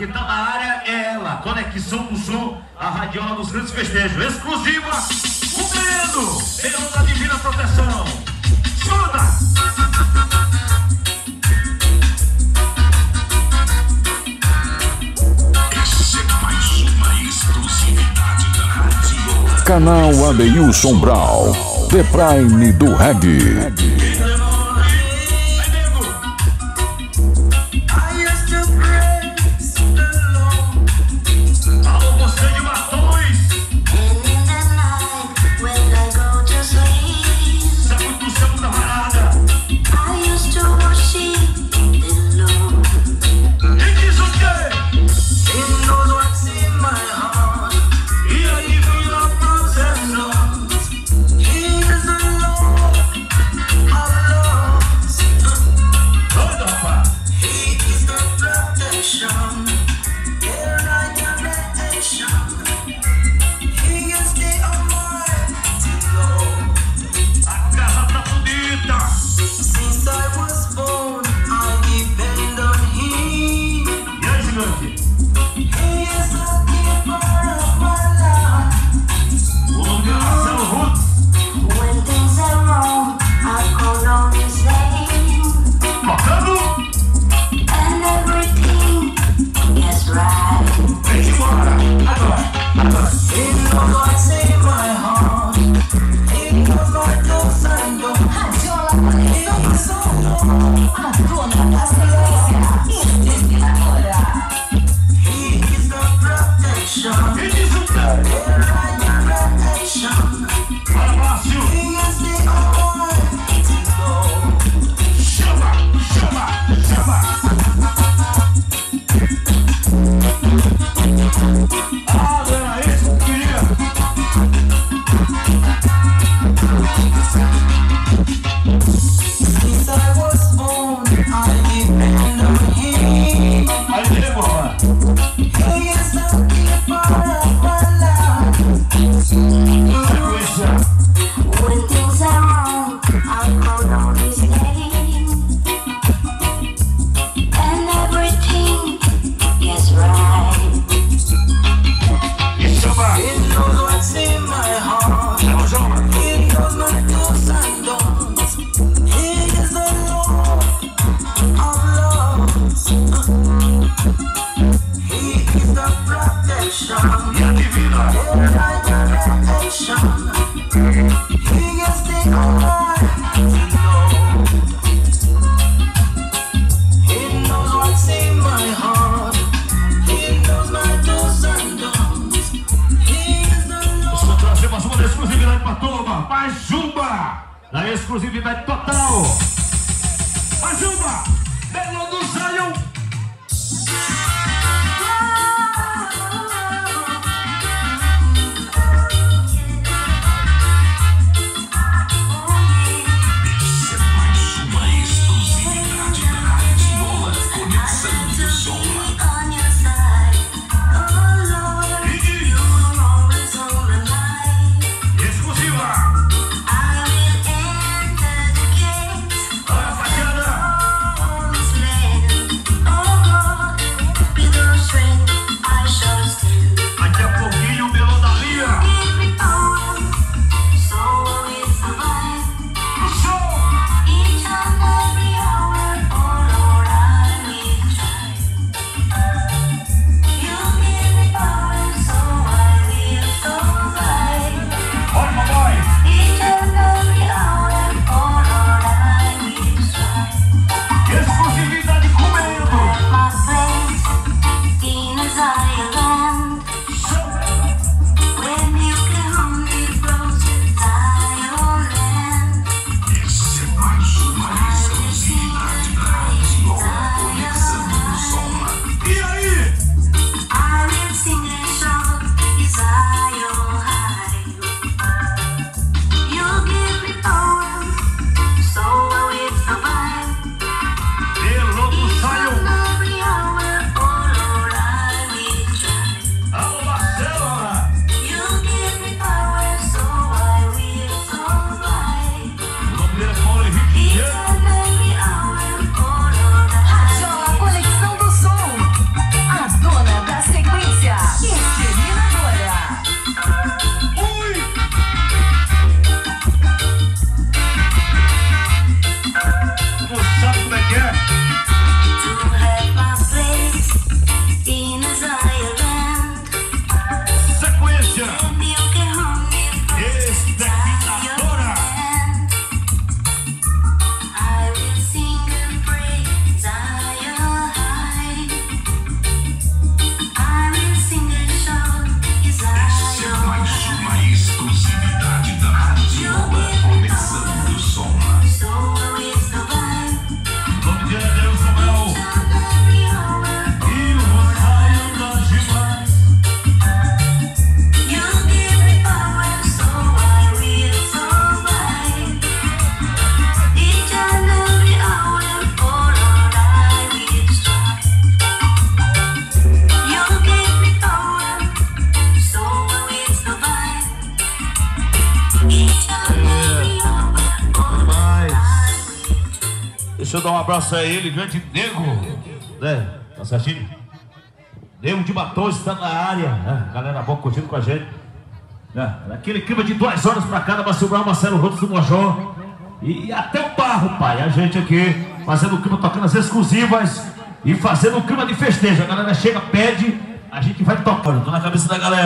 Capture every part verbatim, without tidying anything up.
quem tá na área é ela, Conexão do Som, a radiola dos grandes festejos, exclusiva, cumprindo, pelo da divina proteção. Chuta! Essa é mais uma exclusividade da rádio. Canal Adeilson Brown, The Prime do Reggae. Na exclusividade total. Majumba, Belo do Zion. Essa é mais uma exclusividade da radiola Conexão do Som. Exclusiva. Deixa eu dar um abraço a ele, grande Nego. Né? Tá certinho? Nego de Matos está na área. Né? Galera boa curtindo com a gente. Né? Naquele clima de duas horas pra cá, da Marcelo Brown, Marcelo Rodos do Mojó. E, e até o Barro, pai. A gente aqui fazendo o clima, tocando as exclusivas e fazendo o clima de festejo. A galera chega, pede, a gente vai tocando. Tô na cabeça da galera.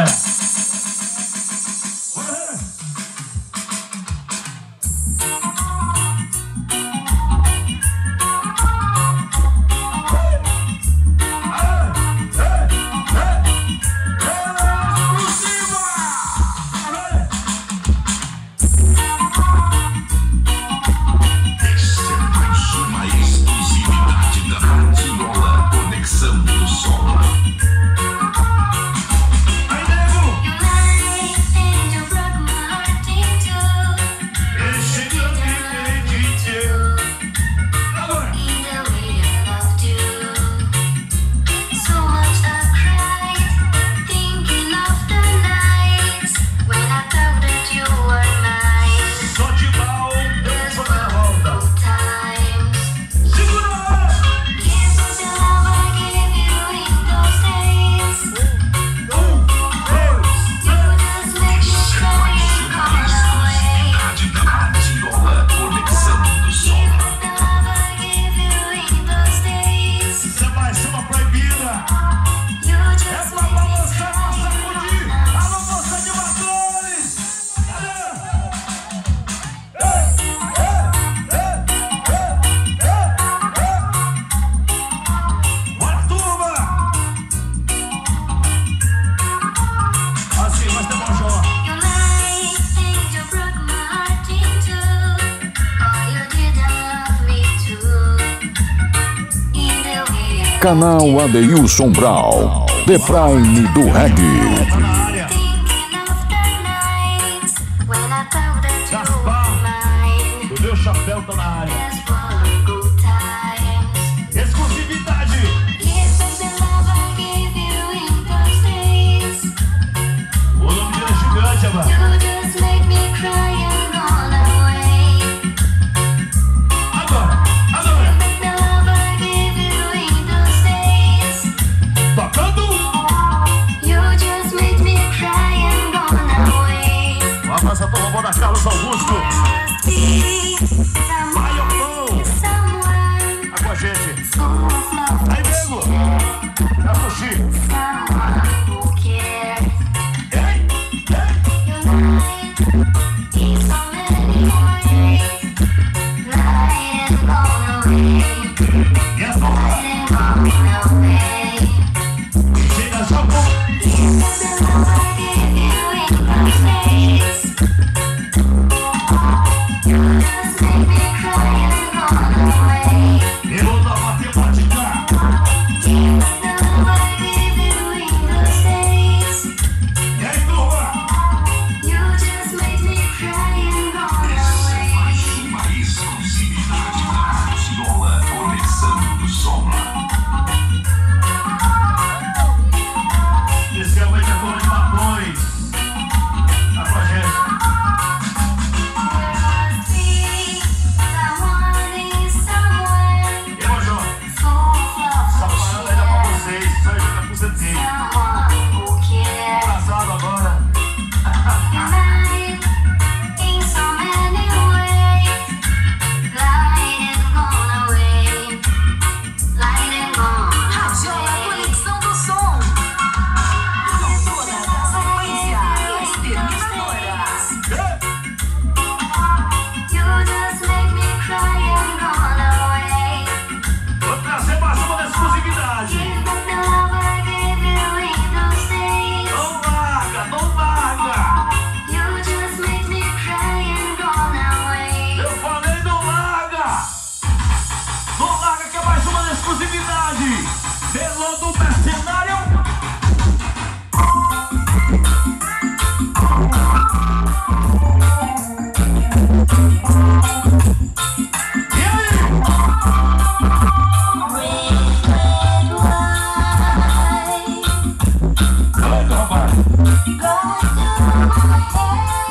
Canal Adeilson Brown, The Prime do Reggae. O meu chapéu tá na área. Exclusividade. O nome dele é gigante, agora. Abraça pro robô da Carlos Augusto. Vai, Opão. Tá com a gente. Aí, Nego. É o Chico. Ei, ei. E a bola. Chega, Jogo.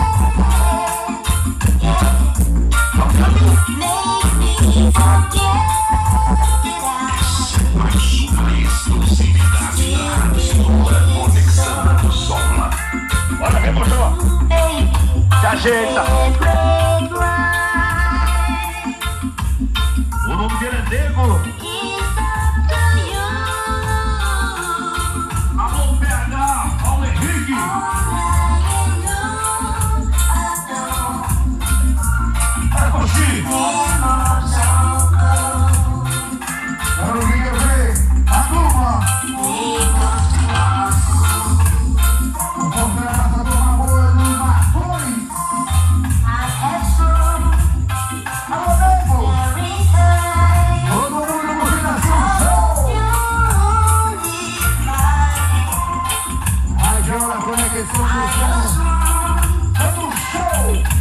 Make me forget. ajeita. O nome dele é Nego. Alô, P H, Paulo Henrique. Vai curtir. Quero ver a turma. O povo da casa do amor dos Marcões. Alô, Nego. Todo mundo curtindo assim o show. A Jola Conexão do Som. É do show.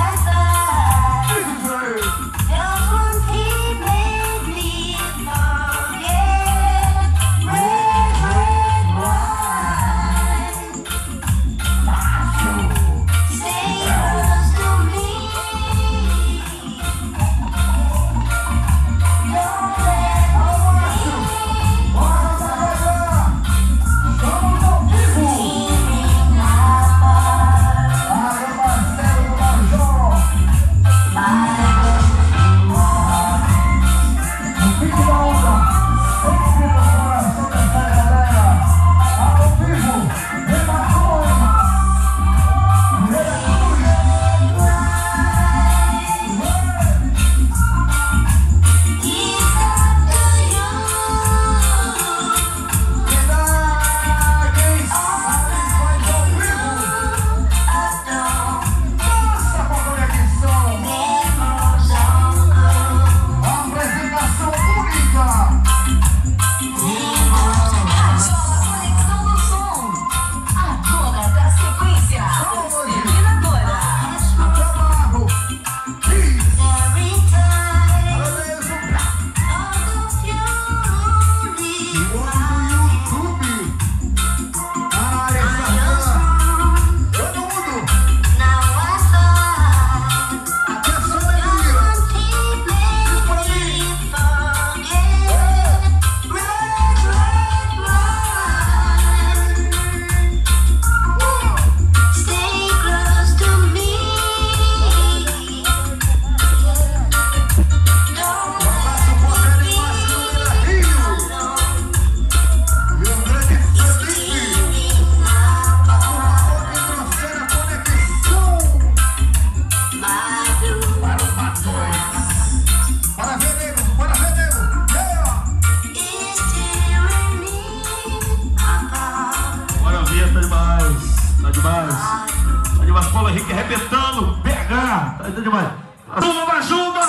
Paulo Henrique arrebentando, pega, tá demais. Turma da Juba!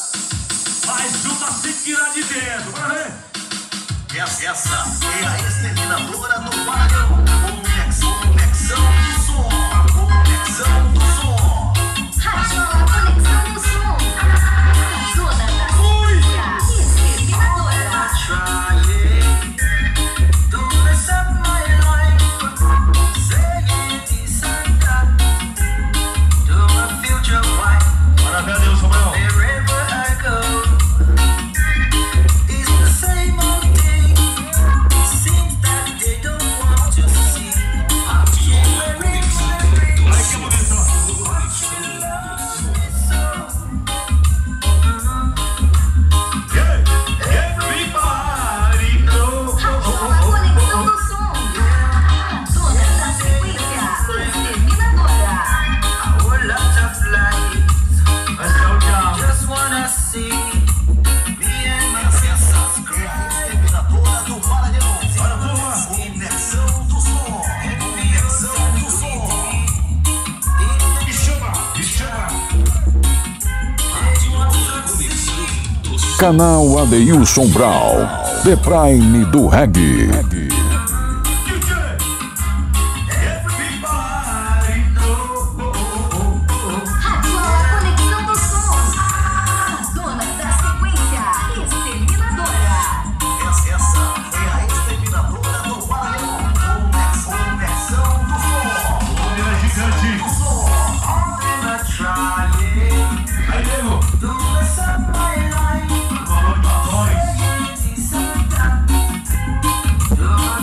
Mais uma seguida de dentro, bora ver! Essa, essa é a exterminadora do Paredão. Conexão, conexão do som. Conexão do som. Radiola Conexão do Som. A zona da sequência exterminadora. Trying to mess up my life. Saying this and that. To my future wife. Bora ver, Deus, Samuel. Wherever I go, it's the same old thing. Seems that they don't want to see. Ai, que bonito. Yeah, everybody go. Radiola Conexão do Som. A zona da sequência exterminadora. A whole lot of lies. Vai ser o diabo. Just wanna see me and my sensações. É a exterminadora do Paredão. Olha, turma. Conexão do som. Conexão do som. Me chama, me chama. Canal Adeilson Brau, The Prime do Reggae. D J, everybody go. Radiola Conexão do Som. A zona da sequência exterminadora. Essa, essa é a exterminadora do Paredão. Conexão do som. Ele é gigante. Aí, nego. Valor de batons.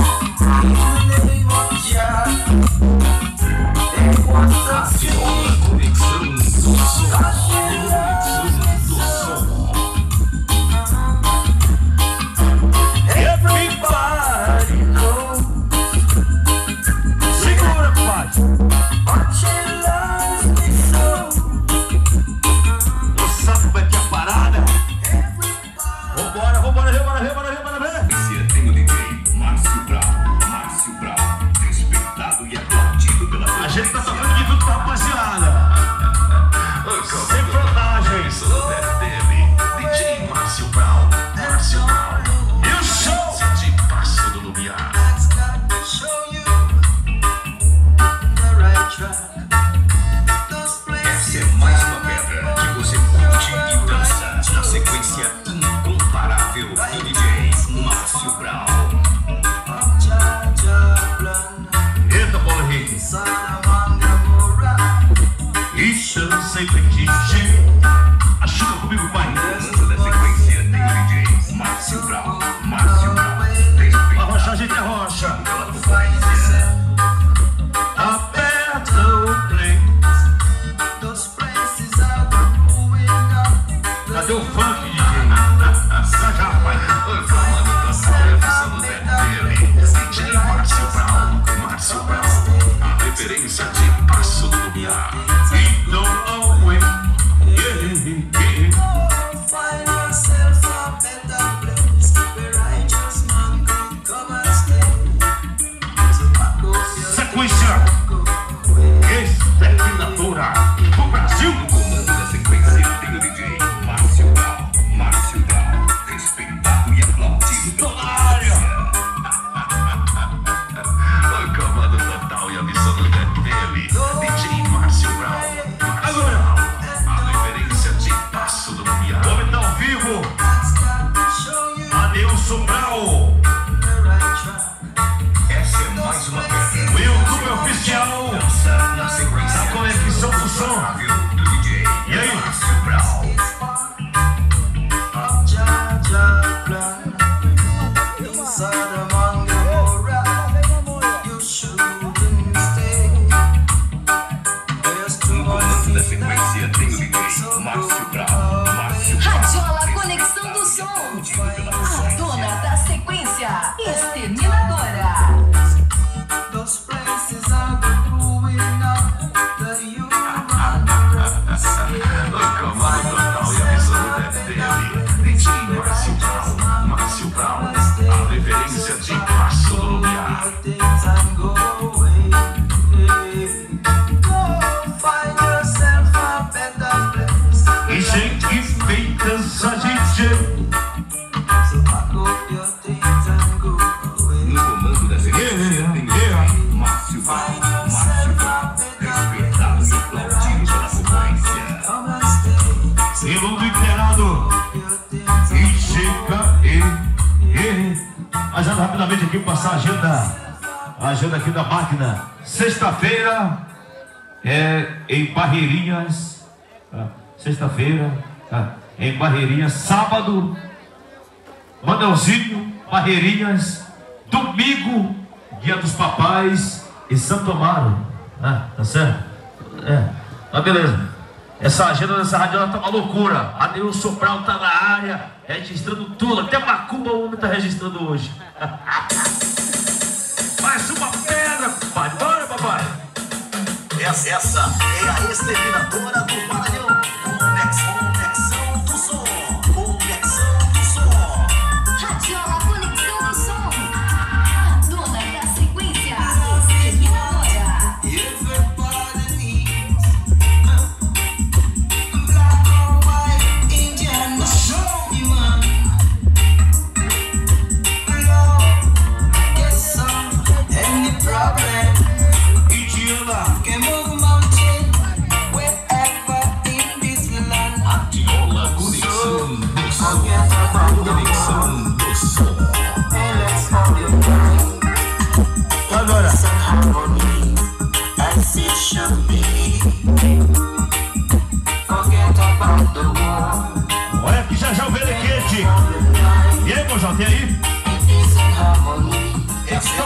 Rapidamente aqui passar a agenda, a agenda aqui da máquina. Sexta-feira é em Barreirinhas. Tá? Sexta-feira tá? Em Barreirinhas. Sábado, Manelzinho, Barreirinhas. Domingo, Guia dos Papais e Santo Amaro. Ah, tá certo? É, tá beleza. Essa agenda dessa rádio ela tá uma loucura. A Nilson Brau tá na área, registrando tudo. Até Macumba o homem tá registrando hoje. Mais uma pedra, papai. Bora, papai. Essa, essa é a exterminadora do Maranhão. Conexão do som. Conexão do som. Radiola Conexão do Som. A dona da sequência. Exterminadora. Everybody needs black or white, Indian, show me man. Love, get some, any problem. Indiana. Can move mountain, wherever in this land. Radiola Conexão do Som. Forget about the Conexão world, do Som. and let's hold your mind. Agora. Peace and harmony, as it should be. Forget about the war. Olha aqui já já o Velequete. E aí, Mojão, tem aí? Peace and harmony, Essa,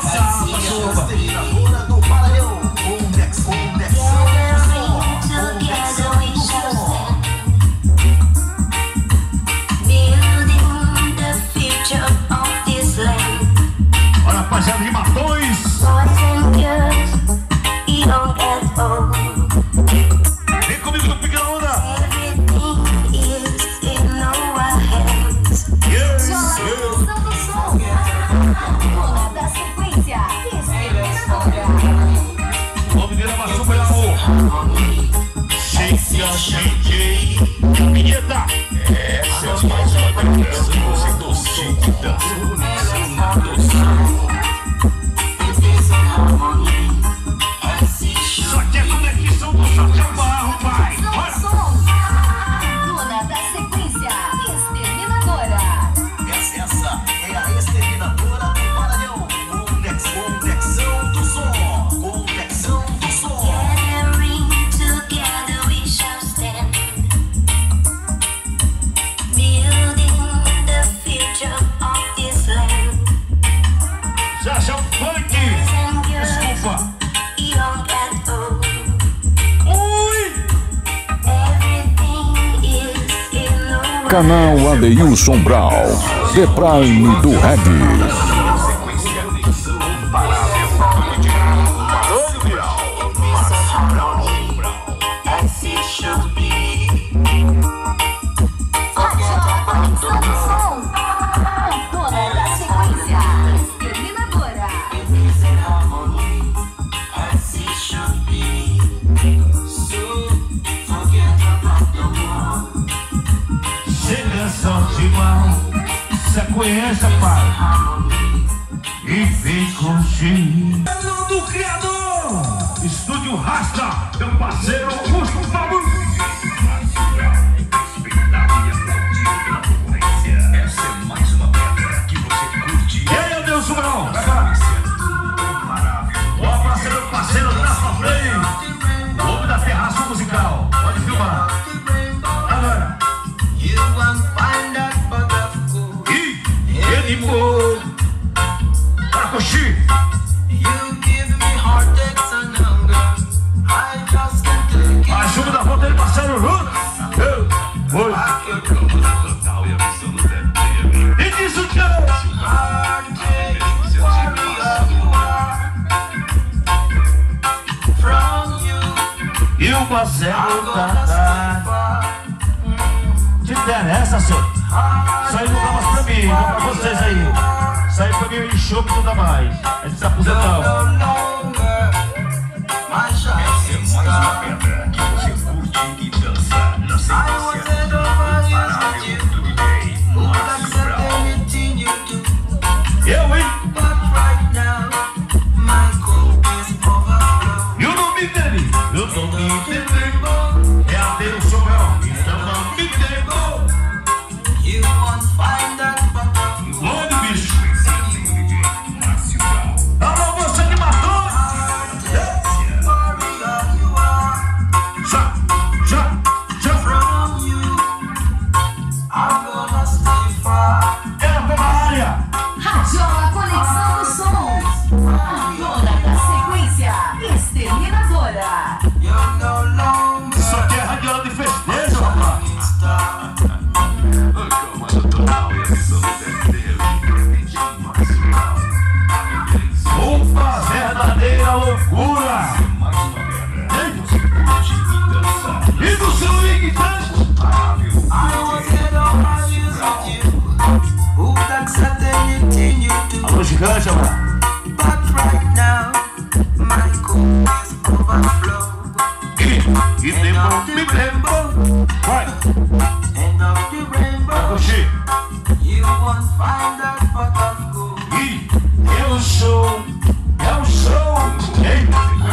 bomba. Exterminadora do Maranhão. Conexão, conexão do som. Conexão do som. Olha, rapaziada de Matões. Vem comigo no Pique da Onda. Yes, yes. Conexão do som. Dona da sequência. Exterminadora. Vamos virar uma super amor. Shake, shake. Vinheta. Essa é mais uma grande música do Shake Dance. Só que é conexão do som de barro, pai. Conexão do som. Dona da sequência. Exterminadora. Essa, essa é a Exterminadora do Maranhão. Conexão, conexão do som. Conexão do som. Já já o funk. Desculpa. Ui. Canal Adeilson Brown, The Prime do Reggae. Conexão do som. Dona da sequência. Exterminadora. Chega só de mal. Sequência, pai. E vem curtir. Ano do Criador. Estúdio Rasta. Meu parceiro Augusto Fábio. Essa é mais uma pedra que você curte. E aí, Adeilson Brown? Vai lá. Ó, parceiro, parceiro, traz pra frente. O homem da terraça musical. Pode filmar. Agora. E ele morreu. Para coxi. Ajuda da volta dele, parceiro Ruth. Eu. Oi. E diz o que? E o parceiro tá. Te interessa, senhor? Isso aí não dá mais pra mim, não pra vocês aí. Isso aí pra mim é enxope, não dá mais. A gente se aposentou. Essa é mais uma pedra que você curte e dança na sequência imparável do D J Márcio Brown. Eu, hein? E o nome dele? Eu não me entendo. É Adeilson Brown. Então não me entendo. Olha o bicho. Alô, você que matou. Já, já, já. É na área. Radiola Conexão do som. Dona da sequência. Exterminadora. Isso aqui é radiola de festejo, rapaz. Uma verdadeira loucura. E do seu link tanto. Alô, gigante, amor. E tempo, me tempo. Vai. Vai, Coxi. E é o show. É o show. Ei.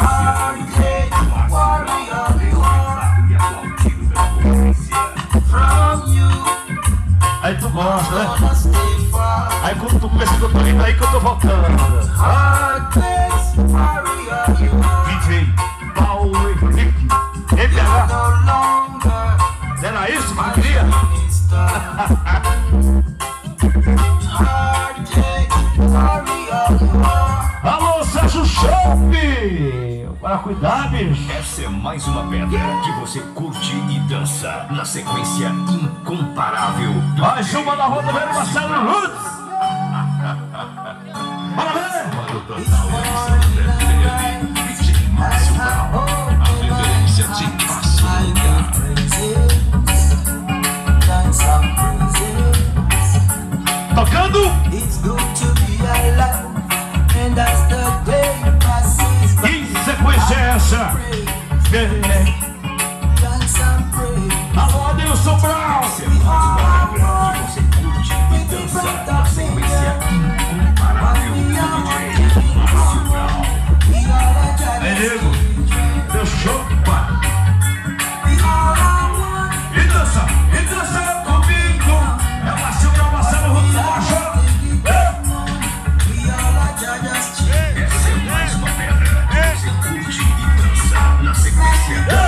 Aí tu gosta, né? Aí quando tu começa que eu tô indo, aí que eu tô voltando. D J Paulo Henrique, M H. Era isso que tu queria? Alô, Sérgio. Deixa o chope para cuidar, bicho. Essa é mais uma pedra que você curte e dança na sequência incomparável. Mais uma da roda, velho Marcelo Lutz. Bora ver. Para o total dele, D J Márcio Brown, a referência de passo lugar. Tocando. Que sequência é essa? Alô, Adilson Brown. Essa é mais uma pedra que você curte e dança na sequência incomparável do D J Márcio Brown. Aí, nego, deu show, pá. E dança, e dança comigo. É o Márcio Brown, Marcelo Lutz, baixo. Essa é mais uma pedra que você curte e dança na sequência